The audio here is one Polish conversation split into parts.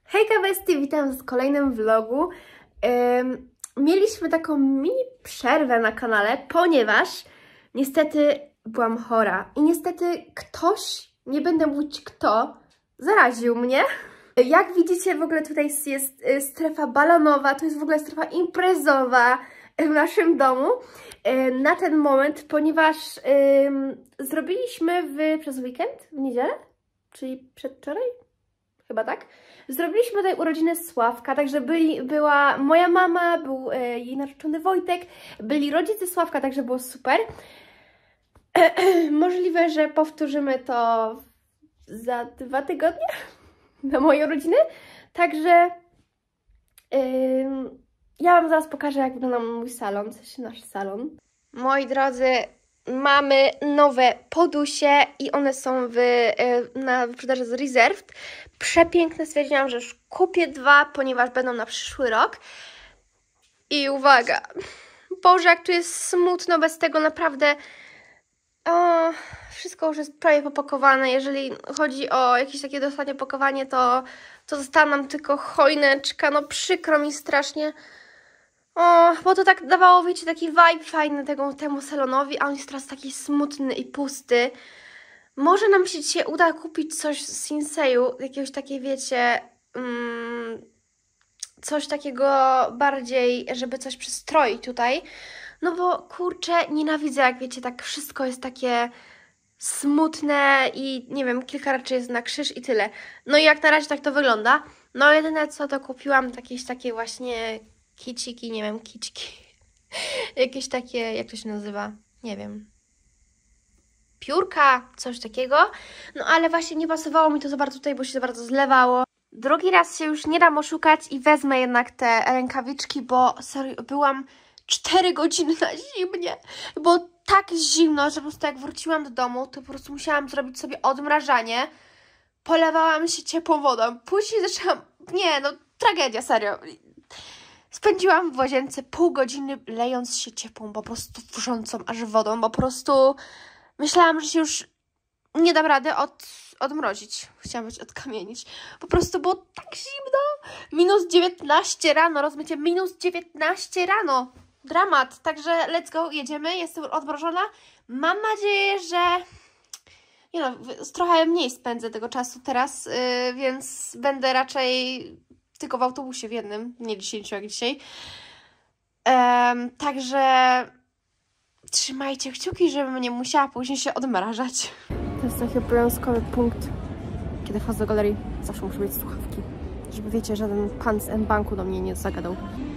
Hejka bestie, witam w kolejnym vlogu. Mieliśmy taką mini przerwę na kanale, ponieważ niestety byłam chora i niestety ktoś, nie będę mówić kto, zaraził mnie. Jak widzicie, w ogóle tutaj jest strefa balonowa, to jest w ogóle strefa imprezowa w naszym domu na ten moment, ponieważ zrobiliśmy przez weekend, w niedzielę, czyli przedwczoraj? Chyba tak. Zrobiliśmy tutaj urodziny Sławka, także była moja mama, był jej narzeczony Wojtek, byli rodzice Sławka, także było super. Możliwe, że powtórzymy to za 2 tygodnie na moje urodziny. Także ja Wam zaraz pokażę, jak wygląda mój salon, w sensie nasz salon. Moi drodzy, mamy nowe podusie i one są na wyprzedaży z Reserved. Przepiękne, stwierdziłam, że już kupię 2, ponieważ będą na przyszły rok. I uwaga, Boże, jak tu jest smutno bez tego, naprawdę. O, wszystko już jest prawie popakowane. Jeżeli chodzi o jakieś takie dostatnie pakowanie, to została nam tylko choineczka. No przykro mi strasznie. O, bo to tak dawało, wiecie, taki vibe fajny temu salonowi, a on jest teraz taki smutny i pusty. Może nam się dzisiaj uda kupić coś z Sinseju, jakiegoś takiej, wiecie, coś takiego bardziej, żeby coś przystroić tutaj. No bo, kurczę, nienawidzę, jak wiecie, tak wszystko jest takie smutne i, nie wiem, kilka rzeczy jest na krzyż i tyle. No i jak na razie tak to wygląda. No jedyne co, to kupiłam jakieś takie właśnie kiciki, nie wiem, kiczki. Jakieś takie, jak to się nazywa? Nie wiem. Piórka, coś takiego. No ale właśnie nie pasowało mi to za bardzo tutaj, bo się za bardzo zlewało. Drugi raz się już nie dam oszukać i wezmę jednak te rękawiczki, bo serio, byłam 4 godziny na zimnie. Było tak zimno, że po prostu jak wróciłam do domu, to po prostu musiałam zrobić sobie odmrażanie. Polewałam się ciepłą wodą. Później zaczęłam... Nie, no tragedia, serio. Spędziłam w łazience pół godziny lejąc się ciepłą, po prostu wrzącą aż wodą, bo po prostu myślałam, że się już nie dam rady odmrozić. Chciałam być odkamienić. Po prostu było tak zimno. Minus 19 rano, rozumiecie? Minus 19 rano. Dramat. Także let's go, jedziemy. Jestem odmrożona. Mam nadzieję, że... Nie no, trochę mniej spędzę tego czasu teraz, więc będę raczej tylko w autobusie w jednym, nie 10 jak dzisiaj. Także trzymajcie kciuki, żebym nie musiała później się odmrażać. To jest taki obowiązkowy punkt, kiedy wchodzę do galerii. Zawsze muszę mieć słuchawki, żeby, wiecie, żaden pan z M-Banku do mnie nie zagadał.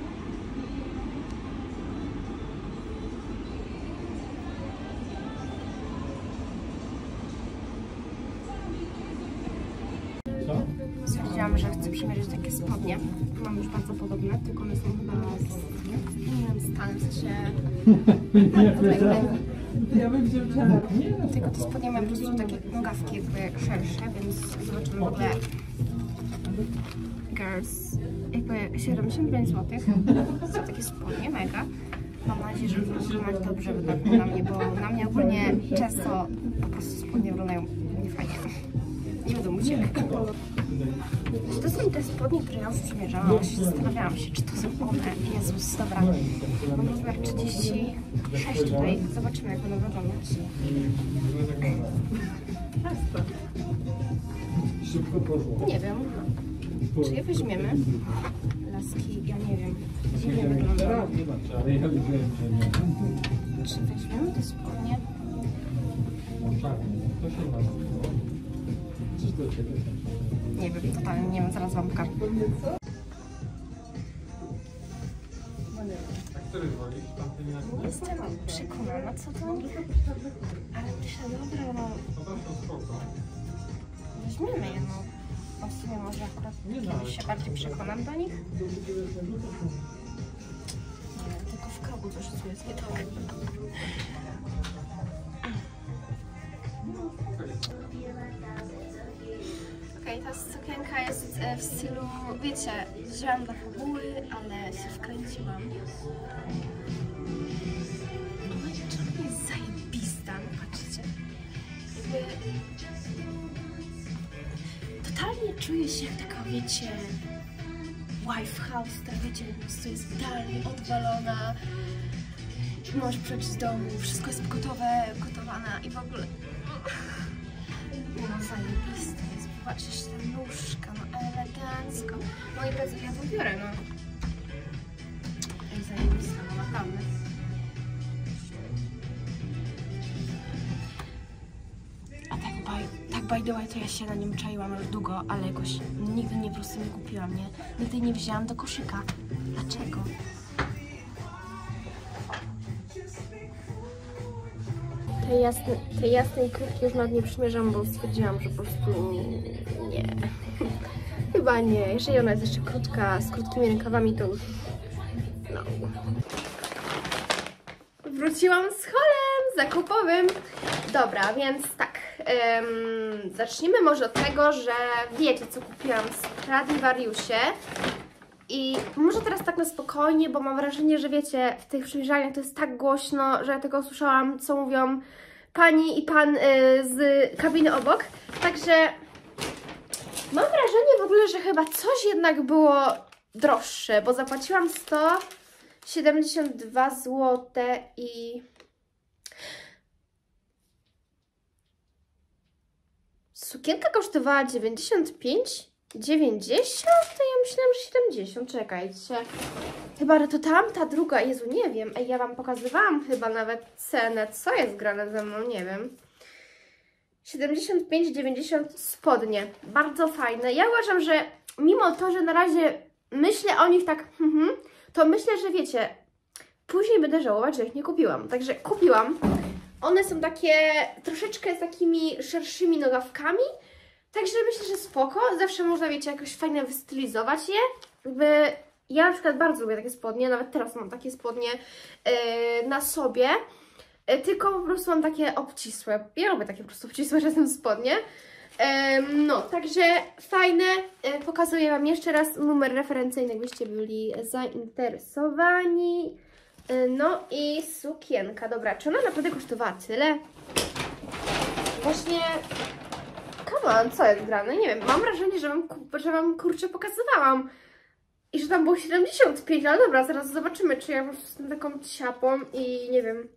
Stwierdziłam, że chcę przymierzyć takie spodnie. Mam już bardzo podobne, tylko one są chyba z innym stanem, w sensie... Tylko te spodnie mają po prostu takie nogawki jakby szersze, więc zobaczymy w ogóle. Girls, jakby 75 zł za takie spodnie, mega. Mam nadzieję, że wyglądać dobrze na mnie, bo na mnie ogólnie często po prostu spodnie wyglądają niefajnie. Nie będę uciekł. To są te spodnie, które ja już przymierzałam. Właśnie zastanawiałam się, czy to są one. Jezus, dobra. Mam rozmiar 36 tutaj. Zobaczymy, jak będą wyglądać. Nie wiem. Czy je weźmiemy? Laski, ja nie wiem. Dziwnie wygląda. Czy weźmiemy te spodnie? Nie wiem, totalnie nie wiem, zaraz wam pokażę. Nie jestem przekonana co do nich, ale myślę, dobra, no weźmiemy je, no. W sumie może akurat kiedyś się bardziej przekonam do nich. Nie wiem, tylko w kroku coś tu jest nie tak. Okej, ta sukienka jest w stylu, wiecie, wzięłam dla fabuły, ale się wkręciłam. To jest zajebista, patrzcie. Jakby... totalnie czuję się jak taka, wiecie, wife house, która, wiecie, po prostu jest idealnie odwalona. Możesz przyjść z domu, wszystko jest gotowe, gotowane i w ogóle... No zajebiste jest, popatrzcie, te nóżka, no elegancko. Moi drodzy, ja to biorę, no. Ej, zajebista, no naprawdę. A tak by the way, to ja się na nim czaiłam już długo, ale jakoś nigdy po prostu nie kupiłam, nie? Nigdy nie wzięłam do koszyka. Dlaczego? Tej jasnej kurtki już nawet nie przymierzam, bo stwierdziłam, że po prostu nie. Chyba nie. Jeżeli ona jest jeszcze krótka, z krótkimi rękawami, to już no. Wróciłam z haulem zakupowym. Dobra, więc tak. Zacznijmy może od tego, że wiecie, co kupiłam w Stradivariusie. I może teraz tak na spokojnie, bo mam wrażenie, że wiecie, w tych przymierzalniach to jest tak głośno, że ja tego usłyszałam, co mówią pani i pan z kabiny obok. Także mam wrażenie w ogóle, że chyba coś jednak było droższe, bo zapłaciłam 172 zł i... Sukienka kosztowała 95? 90? To ja myślałam, że 70. Czekajcie. Chyba to tamta druga. Jezu, nie wiem. Ej, ja Wam pokazywałam chyba nawet cenę. Co jest grane ze mną? Nie wiem. 75-90 spodnie. Bardzo fajne. Ja uważam, że mimo to, że na razie myślę o nich tak, to myślę, że wiecie, później będę żałować, że ich nie kupiłam. Także kupiłam. One są takie troszeczkę z takimi szerszymi nogawkami. Także myślę, że spoko. Zawsze można, wiecie, jakoś fajnie wystylizować je. Jakby ja na przykład bardzo lubię takie spodnie. Nawet teraz mam takie spodnie na sobie. Tylko po prostu mam takie obcisłe. Ja lubię takie po prostu obcisłe czasem spodnie. No, także fajne. Pokazuję Wam jeszcze raz numer referencyjny, jakbyście byli zainteresowani. No i sukienka. Dobra, czy ona naprawdę kosztowała tyle? Właśnie... Come on, co jest grane? Nie wiem, mam wrażenie, że wam kurczę pokazywałam. I że tam było 75, ale dobra, zaraz zobaczymy, czy ja po prostu jestem taką ciapą i nie wiem.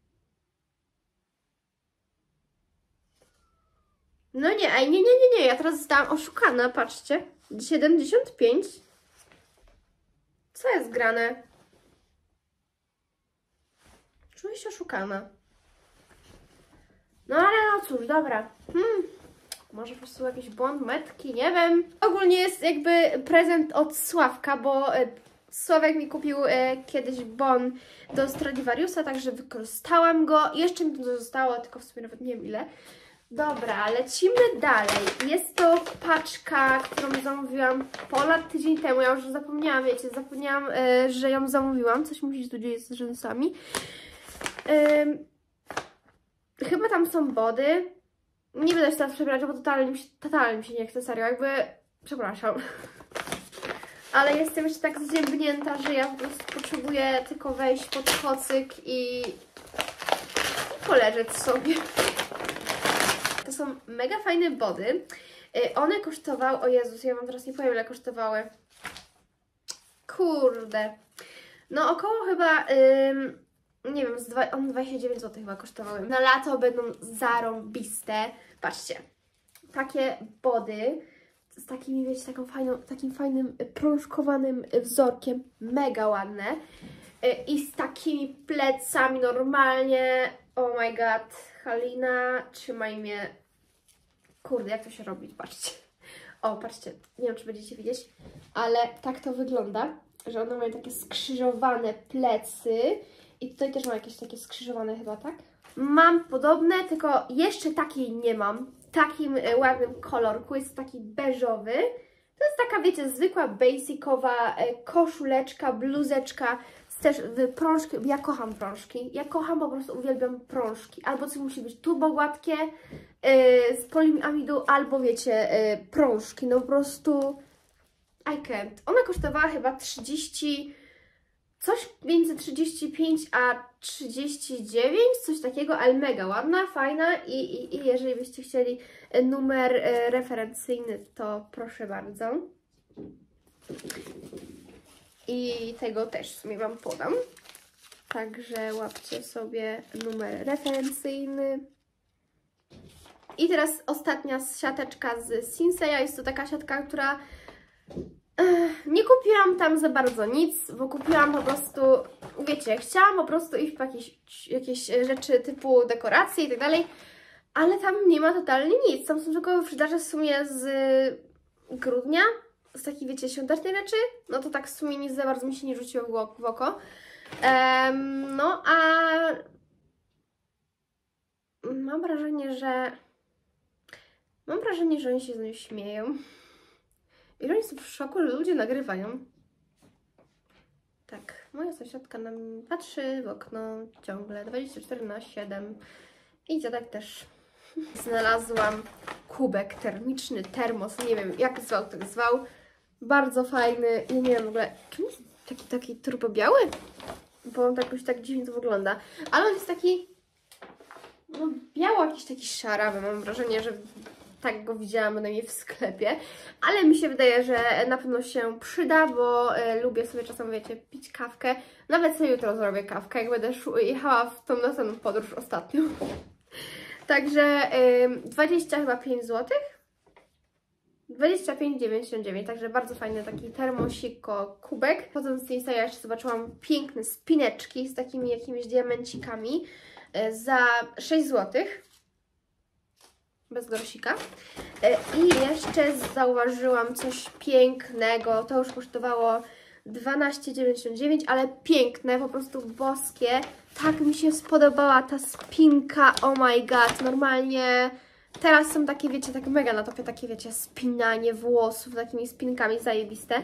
No nie, ej, nie, ja teraz zostałam oszukana, patrzcie. 75. Co jest grane? Czuję się oszukana. No ale no cóż, dobra. Może po prostu jakiś błąd metki, nie wiem. Ogólnie jest jakby prezent od Sławka, bo Sławek mi kupił kiedyś bon do Stradivariusa, także wykorzystałam go. Jeszcze mi to zostało, tylko w sumie nawet nie wiem ile. Dobra, lecimy dalej. Jest to paczka, którą zamówiłam ponad tydzień temu. Ja już zapomniałam, wiecie, że ją zamówiłam. Coś musi się tu dzieje z rzęsami. Chyba tam są body. Nie będę się teraz przebrać, bo totalnie mi się nie chce, serio, jakby... Przepraszam. Ale jestem jeszcze tak zziębnięta, że ja po prostu potrzebuję tylko wejść pod kocyk i poleżeć sobie. To są mega fajne body. One kosztowały... O Jezus, ja wam teraz nie powiem, ile kosztowały. Kurde. No około chyba... nie wiem, one 29 zł chyba kosztowały. Na lato będą zarąbiste. Patrzcie, takie body z takimi, wiecie, takim fajnym prążkowanym wzorkiem, mega ładne. I z takimi plecami normalnie. Oh my god, Halina, trzymaj mnie. Kurde, jak to się robi, patrzcie. O, patrzcie, nie wiem, czy będziecie widzieć, ale tak to wygląda, że one mają takie skrzyżowane plecy. I tutaj też mam jakieś takie skrzyżowane chyba, tak? Mam podobne, tylko jeszcze takiej nie mam. W takim ładnym kolorku, jest taki beżowy. To jest taka, wiecie, zwykła, basicowa koszuleczka, bluzeczka, też prążki. Ja kocham prążki. Ja kocham, po prostu uwielbiam prążki. Albo coś musi być turbo gładkie, z poliamidu, albo wiecie, prążki. No po prostu I can't. Ona kosztowała chyba 30 coś między 35 a 39, coś takiego, ale mega ładna, fajna i jeżeli byście chcieli numer referencyjny, to proszę bardzo. I tego też w sumie Wam podam. Także łapcie sobie numer referencyjny. I teraz ostatnia siateczka z Sinseya. Jest to taka siatka, która nie kupiłam tam za bardzo nic, bo kupiłam po prostu, wiecie, chciałam po prostu iść po jakieś rzeczy typu dekoracje i tak dalej, ale tam nie ma totalnie nic. Tam są tylko wyprzedaże w sumie z grudnia, z takich, wiecie, świątecznych rzeczy. No to tak w sumie nic za bardzo mi się nie rzuciło w oko. No a mam wrażenie, że oni się z niej śmieją. I oni są w szoku, że ludzie nagrywają. Tak, moja sąsiadka na mnie patrzy w okno ciągle 24/7. I dziadek też. Znalazłam kubek termiczny, termos, nie wiem jak zwał, tak zwał. Bardzo fajny. Ja nie wiem w ogóle, czym jest taki turbo biały? Bo on jakoś tak dziwnie to wygląda. Ale on jest taki, no biało, jakiś taki szarawy. Mam wrażenie, że tak go widziałam bynajmniej w sklepie, ale mi się wydaje, że na pewno się przyda, bo lubię sobie czasem, wiecie, pić kawkę. Nawet sobie jutro zrobię kawkę, jak będę jechała w tą następną podróż ostatnio. Także 25 zł. 25,99, także bardzo fajny taki termosiko kubek. Potem z Insta jeszcze zobaczyłam piękne spineczki z takimi jakimiś diamencikami za 6 zł. Bez grosika. I jeszcze zauważyłam coś pięknego. To już kosztowało 12,99, ale piękne, po prostu boskie. Tak mi się spodobała ta spinka, oh my god, normalnie. Teraz są takie, wiecie, tak mega na topie, takie, wiecie, spinanie włosów takimi spinkami, zajebiste.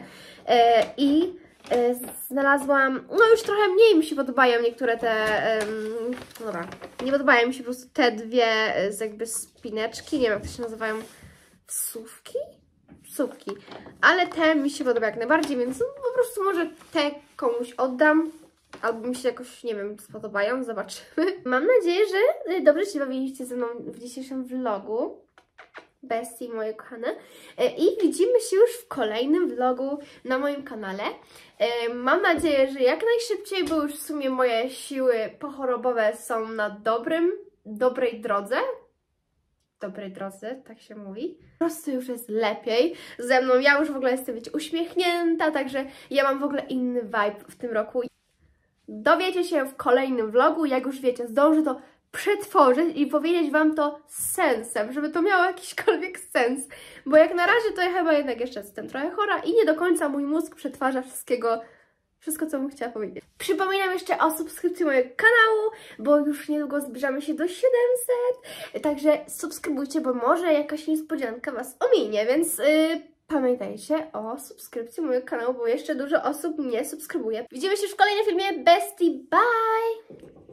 Znalazłam, no już trochę mniej mi się podobają niektóre te, dobra, nie podobają mi się po prostu te dwie jakby spineczki, nie wiem jak to się nazywają, wsówki? Wsówki, ale te mi się podobają jak najbardziej, więc no, po prostu może te komuś oddam, albo mi się jakoś, nie wiem, spodobają, zobaczymy. Mam nadzieję, że dobrze się bawiliście ze mną w dzisiejszym vlogu. Bestie moje kochane. I widzimy się już w kolejnym vlogu na moim kanale. Mam nadzieję, że jak najszybciej, bo już w sumie moje siły pochorobowe są na dobrej drodze. Dobrej drodze, tak się mówi. Po prostu już jest lepiej ze mną. Ja już w ogóle jestem, wiecie, uśmiechnięta, także ja mam w ogóle inny vibe w tym roku. Dowiecie się w kolejnym vlogu, jak już wiecie, zdążę to przetworzyć i powiedzieć Wam to z sensem, żeby to miało jakiśkolwiek sens, bo jak na razie to ja chyba jednak jeszcze jestem trochę chora i nie do końca mój mózg przetwarza wszystko, co bym chciała powiedzieć. Przypominam jeszcze o subskrypcji mojego kanału, bo już niedługo zbliżamy się do 700, także subskrybujcie, bo może jakaś niespodzianka Was ominie, więc pamiętajcie o subskrypcji mojego kanału, bo jeszcze dużo osób nie subskrybuje. Widzimy się już w kolejnym filmie. Bestie, bye!